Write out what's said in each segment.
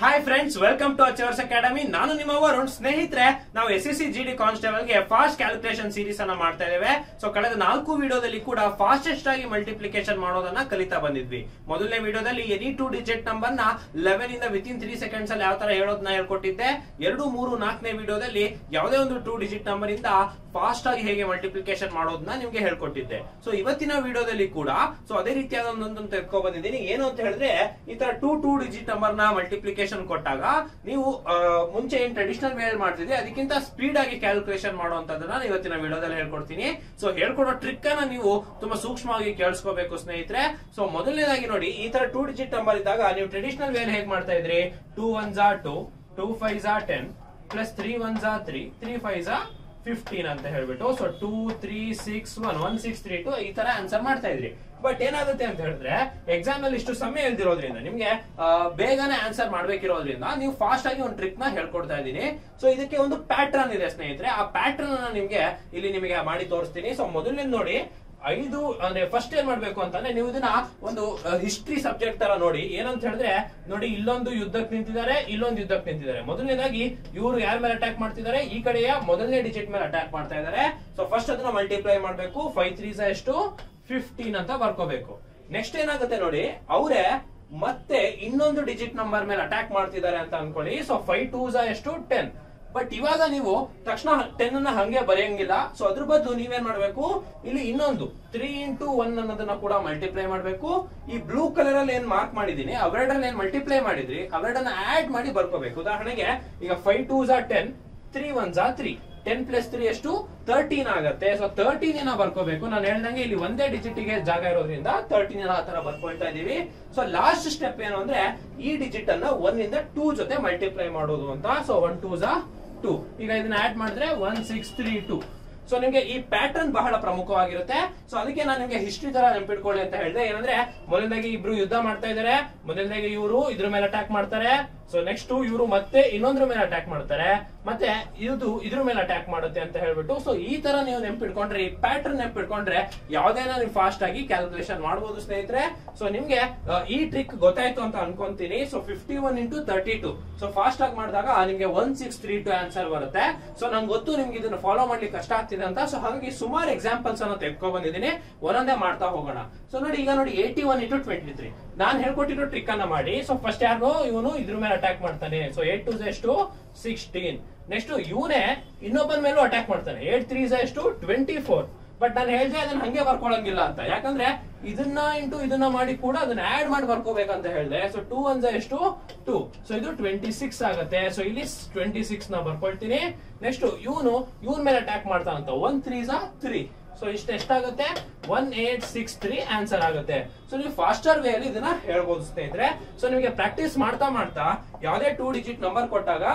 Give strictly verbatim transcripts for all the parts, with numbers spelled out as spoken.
Hi friends, welcome to Achievers Academy. ನಾನು ನಿಮ್ಮ ವರುಣ್. ಸ್ನೇಹಿತರೆ, ನಾವು S S C G D constable ಗೆ ಫಾಸ್ಟ್ ಕ್ಯಾಲ್ಕುಲೇಷನ್ ಸೀರೀಸ್ ಅನ್ನ ಮಾಡ್ತಾ ಇದ್ದೇವೆ. ಸೊ ಕಳೆದ ನಾಲ್ಕು ವಿಡಿಯೋದಲ್ಲಿ ಕೂಡ ಫಾಸ್ಟೆಸ್ಟ್ ಆಗಿ ಮಲ್ಟಿಪ್ಲಿಕೇಶನ್ ಮಾಡೋದನ್ನ ಕಲಿತಾ ಬಂದಿದ್ವಿ. ಮೊದಲನೇ ವಿಡಿಯೋದಲ್ಲಿ ಎನಿ ಟೂ ಡಿಜಿಟ್ ನಂಬರ್ ನ ಲೆವೆನ್ ಇಂದ ವಿತ್ ಇನ್ ತ್ರೀ ಸೆಕೆಂಡ್ಸ್ ಅಲ್ಲಿ ಯಾವ ತರ ಹೇಳೋದನ್ನ ಹೇಳ್ಕೊಟ್ಟಿದ್ದೆ. ಎರಡು ಮೂರು ನಾಲ್ಕನೇ ವಿಡಿಯೋದಲ್ಲಿ ಯಾವುದೇ ಒಂದು ಟೂ ಡಿಜಿಟ್ ನಂಬರ್ ಇಂದ ಫಾಸ್ಟ್ ಆಗಿ ಹೇಗೆ ಮಲ್ಟಿಪ್ಲಿಕೇಶನ್ ಮಾಡೋದನ್ನ ನಿಮ್ಗೆ ಹೇಳ್ಕೊಟ್ಟಿದ್ದೆ. ಸೊ ಇವತ್ತಿನ ವಿಡಿಯೋದಲ್ಲಿ ಕೂಡ ಸೊ ಅದೇ ರೀತಿಯಾದ ಒಂದೊಂದು ತೆಗೆದುಕೊ ಬಂದಿದ್ದೀನಿ. ಏನು ಅಂತ ಹೇಳಿದ್ರೆ, ಈ ತರ ಟೂ ಟೂ ಡಿಜಿಟ್ ನಂಬರ್ ನ ಮಲ್ಟಿಪ್ಲಿಕೇಶನ್ ಕೊಟ್ಟಾಗ ನೀವು ಮುಂಚೆ ಏನ್ ಟ್ರೆಡಿಷನಲ್ ವೇ ಮಾಡ್ತಿದ್ದೆ ಅದಕ್ಕಿಂತ ಸ್ಪೀಡ್ ಆಗಿ ಕ್ಯಾಲ್ಕುಲೇಷನ್ ಮಾಡುವಂತದನ್ನ ಇವತ್ತಿನ ವಿಡಿಯೋದಲ್ಲಿ ಹೇಳ್ಕೊಡ್ತೀನಿ. ಸೊ ಹೇಳ್ಕೊಡೋ ಟ್ರಿಕ್ ಅನ್ನ ನೀವು ತುಂಬಾ ಸೂಕ್ಷ್ಮವಾಗಿ ಕೇಳಿಸ್ಕೋಬೇಕು ಸ್ನೇಹಿತರೆ. ಸೊ ಮೊದಲನೇದಾಗಿ ನೋಡಿ, ಈ ತರ ಟೂ ಡಿಜಿಟ್ ನಂಬರ್ ಇದ್ದಾಗ ನೀವು ಟ್ರೆಡಿಷನಲ್ ವೇ ಹೇಗೆ ಮಾಡ್ತಾ ಇದ್ರಿ, ಟೂ ಒನ್ ಜಾ ಟೂ, ಟೂ ಫೈವ್ ಜಾ ಟೆನ್, ಪ್ಲಸ್ ತ್ರೀ ಒನ್ ಜಾ ತ್ರೀ, ತ್ರೀ ಫೈವ್ ಜಾ ಫಿಫ್ಟೀನ್ ಅಂತ ಹೇಳ್ಬಿಟ್ಟು so two three six one one six three two ಈ ತರ ಆನ್ಸರ್ ಮಾಡ್ತಾ ಇದ್ರಿ. ಬಟ್ ಏನಾಗುತ್ತೆ ಅಂತ ಹೇಳಿದ್ರೆ, ಎಕ್ಸಾಮ್ ನಲ್ಲಿ ಇಷ್ಟು ಸಮಯ ಇಲ್ದಿರೋದ್ರಿಂದ ನಿಮ್ಗೆ ಬೇಗನೆ ಆನ್ಸರ್ ಮಾಡ್ಬೇಕಿರೋದ್ರಿಂದ ನೀವು ಫಾಸ್ಟ್ ಆಗಿ ಒಂದು ಟ್ರಿಕ್ ನ ಹೇಳ್ಕೊಡ್ತಾ ಇದ್ದೀನಿ. ಸೊ ಇದಕ್ಕೆ ಒಂದು ಪ್ಯಾಟರ್ನ್ ಇದೆ ಸ್ನೇಹಿತರೆ. ಆ ಪ್ಯಾಟರ್ನ್ ಅನ್ನ ನಿಮ್ಗೆ ಇಲ್ಲಿ ನಿಮಗೆ ಮಾಡಿ ತೋರಿಸ್ತೀನಿ. ಸೊ ಮೊದಲನೇ ನೋಡಿ, ಐದು ಅಂದ್ರೆ ಫಸ್ಟ್ ಏನ್ ಮಾಡ್ಬೇಕು ಅಂತಂದ್ರೆ, ನೀವು ಇದನ್ನ ಒಂದು ಹಿಸ್ಟ್ರಿ ಸಬ್ಜೆಕ್ಟ್ ತರ ನೋಡಿ. ಏನಂತ ಹೇಳಿದ್ರೆ ನೋಡಿ, ಇಲ್ಲೊಂದು ಯುದ್ಧಕ್ಕೆ ನಿಂತಿದ್ದಾರೆ, ಇಲ್ಲೊಂದು ಯುದ್ಧಕ್ಕೆ ನಿಂತಿದ್ದಾರೆ. ಮೊದಲನೇದಾಗಿ ಇವರು ಯಾರ ಮೇಲೆ ಅಟ್ಯಾಕ್ ಮಾಡ್ತಿದ್ದಾರೆ, ಈ ಕಡೆಯ ಮೊದಲನೇ ಡಿಜಿಟ್ ಮೇಲೆ ಅಟ್ಯಾಕ್ ಮಾಡ್ತಾ ಇದ್ದಾರೆ. ಸೊ ಫಸ್ಟ್ ಅದನ್ನ ಮಲ್ಟಿಪ್ಲೈ ಮಾಡ್ಬೇಕು. ಫೈವ್ ತ್ರೀ ಎಷ್ಟು ಫಿಫ್ಟೀನ್ ಅಂತ ಬರ್ಕೋಬೇಕು. ನೆಕ್ಸ್ಟ್ ಏನಾಗುತ್ತೆ ನೋಡಿ, ಅವರೇ ಮತ್ತೆ ಇನ್ನೊಂದು ಡಿಜಿಟ್ ನಂಬರ್ ಮೇಲೆ ಅಟ್ಯಾಕ್ ಮಾಡ್ತಿದ್ದಾರೆ ಅಂತ ಅನ್ಕೊಳ್ಳಿ. ಸೊ ಫೈವ್ ಟೂ ಎಷ್ಟು ಟೆನ್. ಬಟ್ ಇವಾಗ ನೀವು ತಕ್ಷಣ ಟೆನ್ ಅನ್ನ ಹಂಗೆ ಬರೆಯಂಗಿಲ್ಲ. ಸೊ ಅದ್ರ ಬದಲು ನೀವೇನ್ ಮಾಡ್ಬೇಕು, ಇಲ್ಲಿ ಇನ್ನೊಂದು ತ್ರೀ ಇಂಟು ಒನ್ ಅನ್ನೋದನ್ನ ಕೂಡ ಮಲ್ಟಿಪ್ಲೈ ಮಾಡ್ಬೇಕು. ಈ ಬ್ಲೂ ಕಲರ್ ಅಲ್ಲಿ ಏನ್ ಮಾರ್ಕ್ ಮಾಡಿದೀನಿ ಅವೆರಡನ್ನ ಏನ್ ಮಲ್ಟಿಪ್ಲೈ ಮಾಡಿದ್ರಿ ಅವೆರಡನ್ನ ಆಡ್ ಮಾಡಿ ಬರ್ಕೋಬೇಕು. ಉದಾಹರಣೆಗೆ ಈಗ ಫೈವ್ ಟೂ ಜಾ ಟೆನ್, ತ್ರೀ ಒನ್ ಜಾ ತ್ರೀ, ಟೆನ್ ಪ್ಲಸ್ ತ್ರೀ ಎಷ್ಟು ತರ್ಟೀನ್ ಆಗುತ್ತೆ. ಸೊ ತರ್ಟೀನ್ ಏನ ಬರ್ಕೋಬೇಕು. ನಾನು ಹೇಳ್ದಂಗೆ ಇಲ್ಲಿ ಒಂದೇ ಡಿಜಿಟ್ ಗೆ ಜಾಗ ಇರೋದ್ರಿಂದ ತರ್ಟೀನ್ ಆ ತರ ಬರ್ಕೊಳ್ತಾ ಇದೀವಿ. ಸೊ ಲಾಸ್ಟ್ ಸ್ಟೆಪ್ ಏನು ಅಂದ್ರೆ, ಈ ಡಿಜಿಟ್ ಅನ್ನ ಒನ್ ಇಂದ ಟೂ ಜೊತೆ ಮಲ್ಟಿಪ್ಲೈ ಮಾಡೋದು ಅಂತ. ಸೊ ಒನ್ ಟೂ ಜಾ ಟೂ. ಈಗ ಇದನ್ನ ಆಡ್ ಮಾಡಿದ್ರೆ one six three two. So ನಿಮ್ಗೆ ಈ ಪ್ಯಾಟರ್ನ್ ಬಹಳ ಪ್ರಮುಖವಾಗಿರುತ್ತೆ. ಸೊ ಅದಕ್ಕೆ ನಾನು ನಿಮ್ಗೆ ಹಿಸ್ಟ್ರಿ ತರ ನೆನ್ಪಿಟ್ಕೊಳ್ಳಿ ಅಂತ ಹೇಳಿದೆ. ಏನಂದ್ರೆ, ಮೊದಲನೇದಾಗಿ ಇಬ್ರು ಯುದ್ಧ ಮಾಡ್ತಾ ಇದಾರೆ. ಮೊದಲನೇದಾಗಿ ಇವರು ಇದ್ರ ಮೇಲೆ ಅಟ್ಯಾಕ್ ಮಾಡ್ತಾರೆ. ಸೊ ನೆಕ್ಸ್ಟ್ ಇವರು ಮತ್ತೆ ಇನ್ನೊಂದ್ರ ಮೇಲೆ ಅಟ್ಯಾಕ್ ಮಾಡ್ತಾರೆ, ಮತ್ತೆ ಇದು ಇದ್ರ ಮೇಲೆ ಅಟ್ಯಾಕ್ ಮಾಡುತ್ತೆ ಅಂತ ಹೇಳ್ಬಿಟ್ಟು. ಸೊ ಈ ತರ ನೀವು ನೆನ್ಪಿಟ್ಕೊಂಡ್ರೆ, ಈ ಪ್ಯಾಟರ್ನ್ ನೆನ್ಪಿಟ್ಕೊಂಡ್ರೆ ಯಾವ್ದೇನ ನೀವು ಫಾಸ್ಟ್ ಆಗಿ ಕ್ಯಾಲ್ಕುಲೇಷನ್ ಮಾಡಬಹುದು ಸ್ನೇಹಿತರೆ. ಸೊ ನಿಮ್ಗೆ ಈ ಟ್ರಿಕ್ ಗೊತ್ತಾಯ್ತು ಅಂತ ಅನ್ಕೊಂತೀನಿ. So fifty one into thirty two. So fast ಆಗಿ ಮಾಡಿದಾಗ ನಿಮ್ಗೆ one six three two answer ಬರುತ್ತೆ. ಸೊ ನಂಗೆ ಗೊತ್ತು ನಿಮ್ಗೆ ಇದನ್ನ ಫಾಲೋ ಮಾಡ್ಲಿಕ್ಕೆ ಕಷ್ಟ ಆಗ್ತಿದೆ ಅಂತ. ಸೊ ಹಾಗಾಗಿ ಸುಮಾರು ಎಕ್ಸಾಂಪಲ್ಸ್ ಅನ್ನ ತೆಗೆದುಕೊಂಡ್ ಬಂದಿದ್ದೀನಿ. ಒಂದೊಂದೇ ಮಾಡ್ತಾ ಹೋಗೋಣ. ಸೊ ನೋಡಿ, ಈಗ ನೋಡಿ eighty one into twenty three ನಾನ್ ಹೇಳ್ಕೊಟ್ಟಿರೋ ಟ್ರಿಕ್ ಅನ್ನ ಮಾಡಿ. ಸೊ ಫಸ್ಟ್ ಯಾರು ಇವನು ಇದ್ರ ಮೇಲೆ ಅಟ್ಯಾಕ್ ಮಾಡ್ತಾನೆ. ಸೊ ಏಟ್ ಟೂ ಎಷ್ಟು ಸಿಕ್ಸ್ಟೀನ್. ನೆಕ್ಸ್ಟ್ ಇವನೇ ಇನ್ನೊಬ್ಬನ ಮೇಲೂ ಅಟ್ಯಾಕ್ ಮಾಡ್ತಾನೆ. ಏಟ್ ತ್ರೀ ಎಷ್ಟು ಟ್ವೆಂಟಿ ಫೋರ್. ಬಟ್ ನಾನು ಹೇಳ್ದೆ ಅದನ್ನ ಹಂಗೆ ಬರ್ಕೊಳಂಗಿಲ್ಲ ಅಂತ, ಯಾಕಂದ್ರೆ ಇದನ್ನ ಇಂಟು ಇದನ್ನ ಮಾಡಿ ಕೂಡ ಅದನ್ನ ಆಡ್ ಮಾಡಿ ಬರ್ಕೋಬೇಕಂತ ಹೇಳ್ದೆ. ಸೊ ಟೂ ಒನ್ ಎಷ್ಟು ಟೂ. ಸೊ ಇದು ಟ್ವೆಂಟಿ ಸಿಕ್ಸ್ ಆಗುತ್ತೆ. ಸೊ ಇಲ್ಲಿ ಟ್ವೆಂಟಿ ಸಿಕ್ಸ್ ನ ಬರ್ಕೊಳ್ತೀನಿ. ನೆಕ್ಸ್ಟ್ ಇವನು ಇವನ್ ಮೇಲೆ ಅಟ್ಯಾಕ್ ಮಾಡ್ತಾನಂತ. One three three. ಸೊ ಇಷ್ಟ ಎಷ್ಟಾಗುತ್ತೆ, one eight six three answer ಆಗುತ್ತೆ. ಸೊ ನೀವು ಫಾಸ್ಟರ್ ವೇ ಅಲ್ಲಿ ಇದನ್ನ ಹೇಳ್ಬೋದು ಸ್ನೇಹಿತರೆ. ಸೊ ನಿಮಗೆ ಪ್ರಾಕ್ಟೀಸ್ ಮಾಡ್ತಾ ಮಾಡ್ತಾ ಯಾವುದೇ ಟೂ ಡಿಜಿಟ್ ನಂಬರ್ ಕೊಟ್ಟಾಗ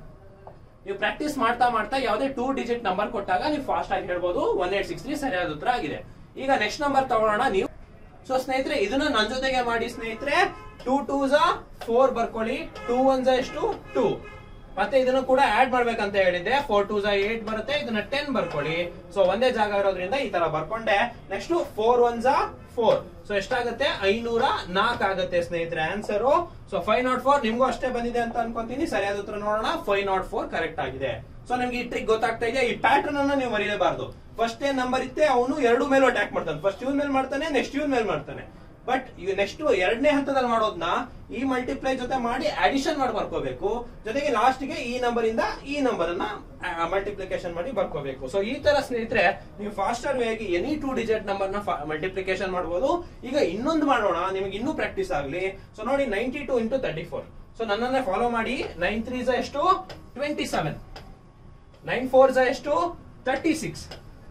ನೀವು ಪ್ರಾಕ್ಟೀಸ್ ಮಾಡ್ತಾ ಮಾಡ್ತಾ ಯಾವುದೇ ಟೂ ಡಿಜಿಟ್ ನಂಬರ್ ಕೊಟ್ಟಾಗ ನೀವು ಫಾಸ್ಟ್ ಆಗಿ ಹೇಳ್ಬೋದು. ಒನ್ ಏಟ್ ಸಿಕ್ಸ್ ತ್ರೀ ಸರಿಯಾದ ಉತ್ತರ ಆಗಿದೆ. ಈಗ ನೆಕ್ಸ್ಟ್ ನಂಬರ್ ತಗೊಳ್ಳೋಣ ನೀವು. ಸೊ ಸ್ನೇಹಿತರೆ, ಇದನ್ನ ನನ್ನ ಜೊತೆಗೆ ಮಾಡಿ ಸ್ನೇಹಿತರೆ. ಟೂ ಟೂ ಜಾ ಫೋರ್ ಬರ್ಕೊಳ್ಳಿ. ಟೂ ಒನ್ ಜಾ ಎಷ್ಟು ಟೂ. ಮತ್ತೆ ಇದನ್ನು ಕೂಡ ಆಡ್ ಮಾಡ್ಬೇಕಂತ ಹೇಳಿದ್ದೆ. ಫೋರ್ ಟೂ ಜಾ ಏಟ್ ಬರುತ್ತೆ. ಇದನ್ನ ಟೆನ್ ಬರ್ಕೊಳ್ಳಿ. ಸೊ ಒಂದೇ ಜಾಗ ಇರೋದ್ರಿಂದ ಈ ತರ ಬರ್ಕೊಂಡೆ. ನೆಕ್ಸ್ಟ್ ಫೋರ್ ಒನ್ ಜಾ ಫೋರ್. ಸೊ ಎಷ್ಟಾಗುತ್ತೆ, ಐನೂರ ನಾಲ್ಕು ಆಗುತ್ತೆ ಸ್ನೇಹಿತರೆ answer. So five naught four ನಿಮ್ಗೂ ಅಷ್ಟೇ ಬಂದಿದೆ ಅಂತ ಅನ್ಕೊಂತೀನಿ. ಸರಿಯಾದ ಉತ್ತರ ನೋಡೋಣ. ಫೈವ್ ನಾಟ್ ಫೋರ್ ಕರೆಕ್ಟ್ ಆಗಿದೆ. ಸೊ ನಿಮ್ಗೆ ಈ ಟ್ರಿಕ್ ಗೊತ್ತಾಗ್ತಾ ಇದೆ. ಈ ಪ್ಯಾಟರ್ನ್ ಅನ್ನ ನೀವು ಮರೀಲೇಬಾರ್ದು. ಫಸ್ಟ್ ಏನ್ ನಂಬರ್ ಇತ್ತೆ ಅವನು ಎರಡು ಮೇಲೂ ಅಟ್ಯಾಕ್ ಮಾಡ್ತಾನೆ. ಫಸ್ಟ್ ಇವನ್ ಮೇಲೆ ಮಾಡ್ತಾನೆ, ನೆಕ್ಸ್ಟ್ ಇವನ್ ಮೇಲೆ ಮಾಡ್ತಾನೆ. ಬಟ್ ನೆಕ್ಸ್ಟ್ ಎರಡನೇ ಹಂತದಲ್ಲಿ ಮಾಡೋದನ್ನ ಈ ಮಲ್ಟಿಪ್ಲೈ ಜೊತೆ ಮಾಡಿ ಅಡಿಷನ್ ಮಾಡಿ ಬರ್ಕೋಬೇಕು. ಜೊತೆಗೆ ಲಾಸ್ಟ್ ಗೆ ಈ ನಂಬರ್ ಇಂದ ಈ ನಂಬರ್ ಅನ್ನ ಮಲ್ಟಿಪ್ಲಿಕೇಶನ್ ಮಾಡಿ ಬರ್ಕೋಬೇಕು. ಸೊ ಈ ತರ ಸ್ನೇಹಿತರೆ ನೀವು ಫಾಸ್ಟರ್ ವೇ ಆಗಿ ಎನಿ ಟೂ ಡಿಜಿಟ್ ನಂಬರ್ ನ ಮಲ್ಟಿಪ್ಲಿಕೇಶನ್ ಮಾಡಬಹುದು. ಈಗ ಇನ್ನೊಂದು ಮಾಡೋಣ, ನಿಮಗೆ ಇನ್ನೂ ಪ್ರಾಕ್ಟೀಸ್ ಆಗ್ಲಿ. ಸೊ ನೋಡಿ, ninety two into thirty four. So ನನ್ನನ್ನೇ ಫಾಲೋ ಮಾಡಿ. ನೈನ್ ತ್ರೀ ಎಷ್ಟು ಟ್ವೆಂಟಿ ಸೆವೆನ್. ನೈನ್ ಫೋರ್ ಎಷ್ಟು ತರ್ಟಿ ಸಿಕ್ಸ್.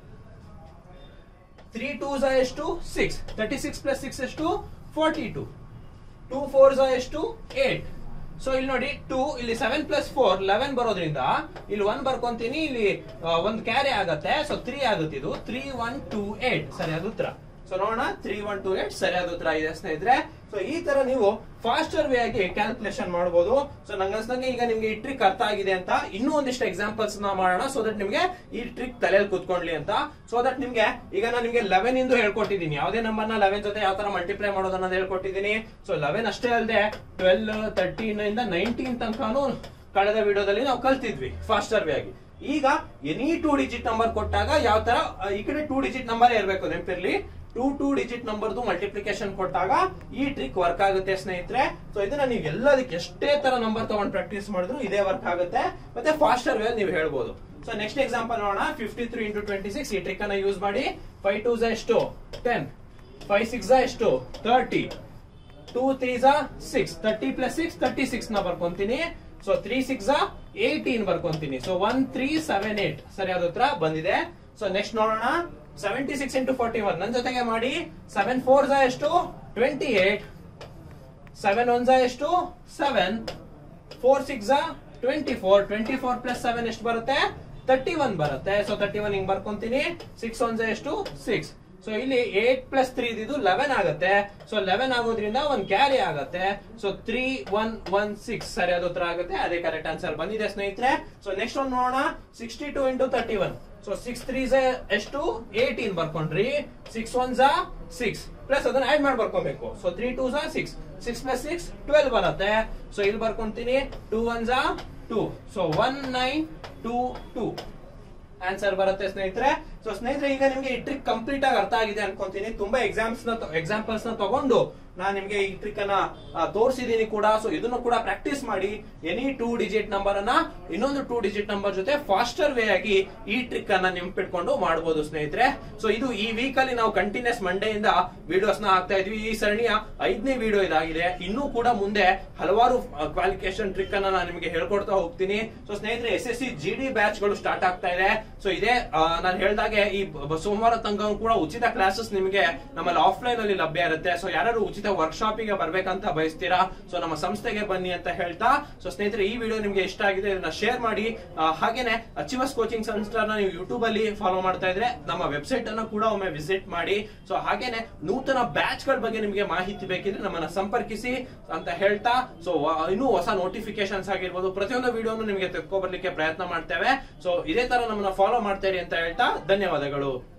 ತ್ರೀ ಟೂ ಎಷ್ಟು six. Thirty six plus six ಎಷ್ಟು ಫೋರ್ಟಿ ಟೂ. ಟೂ ಫೋರ್ ಎಷ್ಟು ಏಟ್. ಸೊ ಇಲ್ಲಿ ನೋಡಿ, ಟೂ ಇಲ್ಲಿ ಸೆವೆನ್ ಪ್ಲಸ್ ಫೋರ್ ಲೆವೆನ್ ಬರೋದ್ರಿಂದ ಇಲ್ಲಿ ಒನ್ ಬರ್ಕೊಂತೀನಿ. ಇಲ್ಲಿ ಒಂದು ಕ್ಯಾರಿ ಆಗತ್ತೆ. ಸೊ ತ್ರೀ ಆಗುತ್ತೆ. ಇದು ತ್ರೀ ಒನ್ ಟೂ ಏಟ್ ಸರಿಯಾದ ಉತ್ತರ. ಸೊ ನೋಡೋಣ, ತ್ರೀ ಒನ್ ಟೂ ಏಟ್ ಸರಿಯಾದ ಉತ್ತರ ಇದೆ ಸ್ನೇಹಿತರೆ. ಸೊ ಈ ತರ ನೀವು ಫಾಸ್ಟರ್ ವೇ ಆಗಿ ಕ್ಯಾಲ್ಕುಲೇಷನ್ ಮಾಡಬಹುದು. ಸೊ ನಂಗೆ ಅನ್ಸ್ದಂಗೆ ಈಗ ನಿಮ್ಗೆ ಈ ಟ್ರಿಕ್ ಅರ್ಥ ಆಗಿದೆ ಅಂತ. ಇನ್ನೂ ಒಂದಿಷ್ಟು ಎಕ್ಸಾಂಪಲ್ಸ್ ನ ಮಾಡೋಣ, ಸೊ ದಟ್ ನಿಮ್ಗೆ ಈ ಟ್ರಿಕ್ ತಲೆಯಲ್ಲಿ ಕೂತ್ಕೊಳ್ಳಿ ಅಂತ. ಸೊ ದಟ್ ನಿಮ್ಗೆ ಈಗ ನಾನು ನಿಮ್ಗೆ ಲೆವೆನ್ ಇಂದು ಹೇಳ್ಕೊಟ್ಟಿದ್ದೀನಿ, ಯಾವುದೇ ನಂಬರ್ ನ ಲೆವೆನ್ ಜೊತೆ ಯಾವ ತರ ಮಲ್ಟಿಪ್ಲೈ ಮಾಡೋದನ್ನ ಹೇಳ್ಕೊಟ್ಟಿದ್ದೀನಿ. ಸೊ ಲೆವೆನ್ ಅಷ್ಟೇ ಅಲ್ಲದೆ ಟ್ವೆಲ್ ತರ್ಟೀನ್ ಇಂದ ನೈನ್ಟೀನ್ ತನಕನೂ ಕಳೆದ ವಿಡಿಯೋದಲ್ಲಿ ನಾವು ಕಲ್ತಿದ್ವಿ ಫಾಸ್ಟರ್ ವೇ ಆಗಿ. ಈಗ ಎನಿ ಟೂ ಡಿಜಿಟ್ ನಂಬರ್ ಕೊಟ್ಟಾಗ ಯಾವ ತರ ಈ ಕಡೆ ಟೂ ಡಿಜಿಟ್ ನಂಬರ್ ಇರಬೇಕು ನೆನಪಿರ್ಲಿ. ಟೂ ಟೂ ಡಿಜಿಟ್ ನಂಬರ್ದು ಮಲ್ಟಿಪ್ಲಿಕೇಶನ್ ಕೊಟ್ಟಾಗ ಈ ಟ್ರಿಕ್ ವರ್ಕ್ ಆಗುತ್ತೆ ಸ್ನೇಹಿತರೆ. ಸೊ ಇದನ್ನ ನೀವು ಎಲ್ಲದಕ್ಕೆ ಎಷ್ಟೇ ತರ ನಂಬರ್ ತಗೊಂಡು ಪ್ರಾಕ್ಟೀಸ್ ಮಾಡಿದ್ರು ಇದೇ ವರ್ಕ್ ಆಗುತ್ತೆ, ಮತ್ತೆ ಫಾಸ್ಟರ್ ವೇ ನೀವು ಹೇಳ್ಬೋದು. ಸೊ ನೆಕ್ಸ್ಟ್ ಎಕ್ಸಾಂಪಲ್ ನೋಡೋಣ. Fifty three into twenty six ಈ ಟ್ರಿಕ್ ಅನ್ನ ಯೂಸ್ ಮಾಡಿ ಫೈವ್ ಟೂ ಝಾ ಎಷ್ಟು ಟೆನ್, ಫೈವ್ ಸಿಕ್ಸ್ ಝಾ ಎಷ್ಟು ತರ್ಟಿ, ಟೂ ತ್ರೀ ಝಾ six, thirty plus six thirty six ನ ಬರ್ಕೊಂತೀನಿ. ಸೊ ತ್ರೀ ಸಿಕ್ಸ್ ಏಟೀನ್ ಬರ್ಕೊಂತೀನಿ. So one three seven eight ಸರಿಯಾದ ಉತ್ತರ ಬಂದಿದೆ. ಸೊ ನೆಕ್ಸ್ಟ್ ನೋಡೋಣ. Seventy six into forty one ನನ್ನ ಜೊತೆಗೆ ಮಾಡಿ. ಸೆವೆನ್ ಫೋರ್ ಝಾ ಎಷ್ಟು ಟ್ವೆಂಟಿ ಏಟ್, ಸೆವೆನ್ ಒನ್ ಝಾ ಎಷ್ಟು ಸೆವೆನ್, ಫೋರ್ ಸಿಕ್ಸ್ ಝಾ twenty four, twenty four plus seven ಎಷ್ಟು ಬರುತ್ತೆ ತರ್ಟಿ ಒನ್ ಬರುತ್ತೆ. ಸೊ ತರ್ಟಿ ಒನ್ ಹಿಂಗ್ ಬರ್ಕೊಂತೀನಿ. ಸಿಕ್ಸ್ ಒನ್ ಝಾ ಎಷ್ಟು ಸಿಕ್ಸ್. ಸೊ ಇಲ್ಲಿ ಏಟ್ ಪ್ಲಸ್ ತ್ರೀ ಇದು ಲೆವೆನ್ ಆಗುತ್ತೆ. ಸೊ ಲೆವೆನ್ ಆಗೋದ್ರಿಂದ ಒಂದ್ ಕ್ಯಾರಿ ಆಗುತ್ತೆ. So three one one six ಸರಿಯಾದ ಉತ್ತರ ಆಗುತ್ತೆ. ಅದೇ ಕರೆಕ್ಟ್ ಆನ್ಸರ್ ಬಂದಿದೆ ಸ್ನೇಹಿತರೆ. ಸೊ ನೆಕ್ಸ್ಟ್ ಒಂದು ನೋಡೋಣ. Sixty two into thirty one. So six three ಎಷ್ಟು ಏಟೀನ್ ಬರ್ಕೊಂಡ್ರಿ. ಸಿಕ್ಸ್ ಒನ್ ಝಾ ಸಿಕ್ಸ್ ಪ್ಲಸ್ ಅದನ್ನ ಆಡ್ ಮಾಡಿ ಬರ್ಕೊಬೇಕು. ಸೊ ತ್ರೀ ಟೂ ಝಾ six, six plus six twelve ಬರುತ್ತೆ. ಸೊ ಇಲ್ಲಿ ಬರ್ಕೊಂತೀನಿ. ಟೂ ಒನ್ ಝಾ two. So one nine two two answer ಬರುತ್ತೆ ಸ್ನೇಹಿತರೆ. ಸೊ ಸ್ನೇಹಿತರೆ ಈಗ ನಿಮ್ಗೆ ಈ ಟ್ರಿಕ್ ಕಂಪ್ಲೀಟ್ ಆಗಿ ಅರ್ಥ ಆಗಿದೆ ಅನ್ಕೊಂತೀನಿ. ತುಂಬಾ ಎಕ್ಸಾಮ್ಸ್ ನ ಎಕ್ಸಾಂಪಲ್ಸ್ ನ ತಗೊಂಡು ನಾನು ನಿಮ್ಗೆ ಈ ಟ್ರಿಕ್ ಅನ್ನ ತೋರಿಸಿದೀನಿ ಕೂಡ. ಸೊ ಇದನ್ನು ಕೂಡ ಪ್ರಾಕ್ಟೀಸ್ ಮಾಡಿ ಎನಿ ಟೂ ಡಿಜಿಟ್ ನಂಬರ್ ಅನ್ನ ಇನ್ನೊಂದು ಟೂ ಡಿಜಿಟ್ ನಂಬರ್ ಜೊತೆ ಫಾಸ್ಟರ್ ವೇ ಆಗಿ ಈ ಟ್ರಿಕ್ ಅನ್ನ ನೆನ್ಪಿಟ್ಕೊಂಡು ಮಾಡಬಹುದು ಸ್ನೇಹಿತರೆ. ಸೊ ಇದು ಈ ವೀಕ್ ಅಲ್ಲಿ ನಾವು ಕಂಟಿನ್ಯೂಸ್ ಮಂಡೇ ಇಂದ ವಿಡಿಯೋಸ್ ನ ಹಾಕ್ತಾ ಇದ್ವಿ. ಈ ಸರಣಿಯ ಐದನೇ ವಿಡಿಯೋ ಇದಾಗಿದೆ. ಇನ್ನೂ ಕೂಡ ಮುಂದೆ ಹಲವಾರು ಕ್ವಾಲಿಫಿಕೇಶನ್ ಟ್ರಿಕ್ ಅನ್ನ ನಾನು ನಿಮಗೆ ಹೇಳ್ಕೊಡ್ತಾ ಹೋಗ್ತೀನಿ. ಸೊ ಸ್ನೇಹಿತರೆ S S C G D batch ಗಳು ಸ್ಟಾರ್ಟ್ ಆಗ್ತಾ ಇದೆ. ಸೊ ಇದೇ ನಾನು ಹೇಳ್ದಾಗೆ ಈ ಸೋಮವಾರ ತನಕ ಕೂಡ ಉಚಿತ ಕ್ಲಾಸಸ್ ನಿಮಗೆ ನಮ್ಮಲ್ಲಿ ಆಫ್ಲೈನ್ ಅಲ್ಲಿ ಲಭ್ಯ ಇರುತ್ತೆ. ಸೊ ಯಾರು ಉಚಿತ ವರ್ಕ್ಶಾಪ್ ಗೆ ಬರ್ಬೇಕಂತ ಬಯಸ್ತೀರಾ ಸೊ ನಮ್ಮ ಸಂಸ್ಥೆಗೆ ಬನ್ನಿ ಅಂತ ಹೇಳ್ತಾ. ಸೊ ಸ್ನೇಹಿತರೆ ಈ ವಿಡಿಯೋ ನಿಮ್ಗೆ ಇಷ್ಟ ಆಗಿದೆ ಇದನ್ನ ಶೇರ್ ಮಾಡಿ. ಹಾಗೇನೆ ಅಚೀವರ್ಸ್ ಕೋಚಿಂಗ್ ಸೆಂಟರ್ ನೀವು ಯೂಟ್ಯೂಬ್ ಅಲ್ಲಿ ಫಾಲೋ ಮಾಡ್ತಾ ಇದ್ರೆ ನಮ್ಮ ವೆಬ್ಸೈಟ್ ಅನ್ನು ಕೂಡ ಒಮ್ಮೆ ವಿಸಿಟ್ ಮಾಡಿ. ಸೊ ಹಾಗೇನೆ ನೂತನ ಬ್ಯಾಚ್ ಗಳ ಬಗ್ಗೆ ನಿಮಗೆ ಮಾಹಿತಿ ಬೇಕಿದ್ರೆ ನಮ್ಮನ್ನ ಸಂಪರ್ಕಿಸಿ ಅಂತ ಹೇಳ್ತಾ. ಸೊ ಇನ್ನೂ ಹೊಸ ನೋಟಿಫಿಕೇಶನ್ಸ್ ಆಗಿರ್ಬೋದು ಪ್ರತಿಯೊಂದು ವಿಡಿಯೋನು ನಿಮಗೆ ತೆಗೆದುಕೊ ಬರ್ಲಿಕ್ಕೆ ಪ್ರಯತ್ನ ಮಾಡ್ತೇವೆ. ಸೊ ಇದೇ ತರ ನಮ್ಮನ್ನ ಫಾಲೋ ಮಾಡ್ತಾ ಇರಿ ಅಂತ ಹೇಳ್ತಾ ಧನ್ಯವಾದಗಳು.